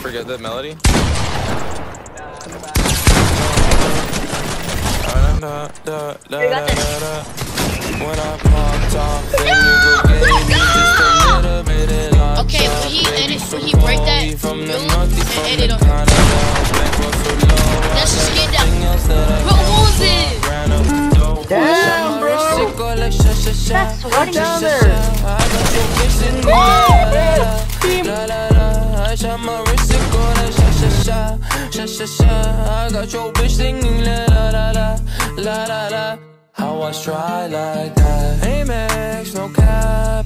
forget the melody? When I popped off, then you go get me just a little bit of love. Okay, when he break that rule and edit on that's just get down. Bro, what was it? Damn, bro! That's sweating down there! I got your bitch singing la la la la la la la. How I try like that? Amex, no cap.